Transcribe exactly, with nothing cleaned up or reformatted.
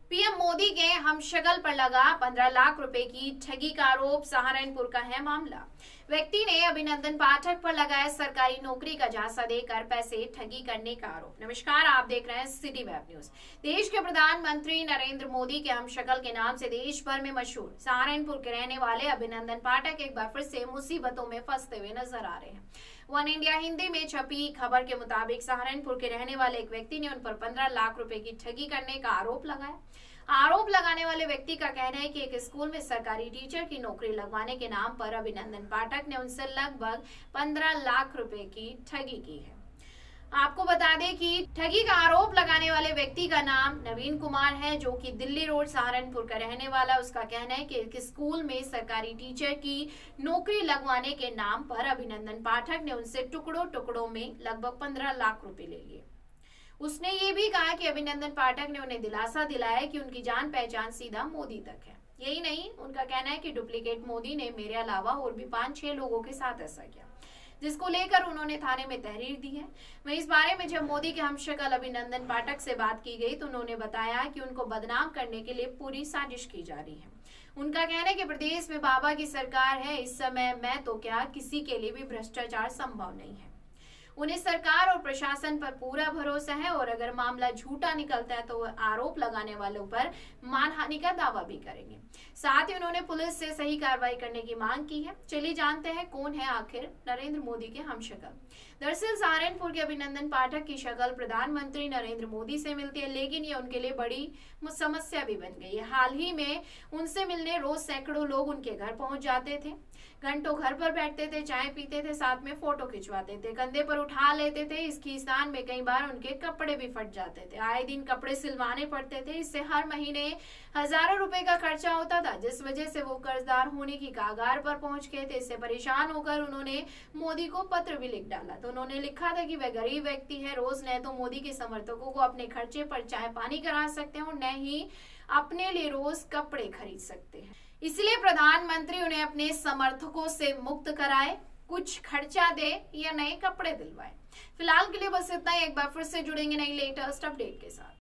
PM Modi के हमशक्ल पर लगा पंद्रह लाख रुपए की ठगी का आरोप। सहारनपुर का है मामला। व्यक्ति ने अभिनंदन पाठक पर लगाया सरकारी नौकरी का झांसा देकर पैसे ठगी करने का आरोप। नमस्कार, आप देख रहे हैं सिटी वेब न्यूज। देश के प्रधानमंत्री नरेंद्र मोदी के हमशक्ल के नाम से देश भर में मशहूर सहारनपुर के रहने वाले अभिनंदन पाठक एक बार फिर से मुसीबतों में फंसते हुए नजर आ रहे हैं। वन इंडिया हिंदी में छपी खबर के मुताबिक सहारनपुर के रहने वाले एक व्यक्ति ने उन पर पंद्रह लाख रुपए की ठगी करने का आरोप लगाया। आरोप लगाने वाले व्यक्ति का कहना है कि एक स्कूल में सरकारी टीचर की नौकरी लगवाने के नाम पर अभिनंदन पाठक ने उनसे लगभग पंद्रह लाख रुपए की ठगी की है। आपको बता दें कि ठगी का आरोप लगाने वाले व्यक्ति का नाम नवीन कुमार है, जो कि दिल्ली रोड सहारनपुर का रहने वाला। उसका कहना है कि एक स्कूल में सरकारी टीचर की नौकरी लगवाने के नाम पर अभिनंदन पाठक ने उनसे टुकड़ों टुकड़ों में लगभग पंद्रह लाख रुपए ले लिए। उसने ये भी कहा कि अभिनंदन पाठक ने उन्हें दिलासा दिलाया कि उनकी जान पहचान सीधा मोदी तक है। यही नहीं, उनका कहना है कि डुप्लीकेट मोदी ने मेरे अलावा और भी पांच छह लोगों के साथ ऐसा किया, जिसको लेकर उन्होंने थाने में तहरीर दी है। वहीं इस बारे में जब मोदी के हमशक्ल अभिनंदन पाठक से बात की गई तो उन्होंने बताया कि उनको बदनाम करने के लिए पूरी साजिश की जा रही है। उनका कहना है कि प्रदेश में बाबा की सरकार है, इस समय मैं तो क्या किसी के लिए भी भ्रष्टाचार संभव नहीं है। उन्हें सरकार और प्रशासन पर पूरा भरोसा है और अगर मामला झूठा निकलता है तो वह आरोप लगाने वालों पर मानहानि का दावा भी करेंगे। साथ ही उन्होंने पुलिस से सही कार्रवाई करने की मांग की है। चलिए जानते हैं कौन है आखिर नरेंद्र मोदी के हमशक्ल। दरअसल सहारनपुर के अभिनंदन पाठक की शक्ल प्रधानमंत्री नरेंद्र मोदी से मिलती है, लेकिन ये उनके लिए बड़ी समस्या भी बन गई है। हाल ही में उनसे मिलने रोज सैकड़ों लोग उनके घर पहुंच जाते थे, घंटों घर पर बैठते थे, चाय पीते थे, साथ में फोटो खिंचवाते थे, कंधे पर उठा लेते थे। इस खींचतान में कई बार उनके कपड़े भी फट जाते थे। आए दिन कपड़े सिलवाने पड़ते थे। इससे हर महीने हजारों रुपए का खर्चा होता था, जिस वजह से वो कर्जदार होने की कगार पर पहुंच गए थे। इससे परेशान होकर उन्होंने मोदी को पत्र भी लिख डाला। तो उन्होंने लिखा था कि वह गरीब व्यक्ति है, रोज न तो मोदी के समर्थकों को अपने खर्चे पर चाय पानी करा सकते हैं और न ही अपने लिए रोज कपड़े खरीद सकते हैं। इसलिए प्रधानमंत्री उन्हें अपने समर्थकों से मुक्त कराए, कुछ खर्चा दे या नए कपड़े दिलवाए। फिलहाल के लिए बस इतना ही। एक बार फिर से जुड़ेंगे नई लेटेस्ट अपडेट के साथ।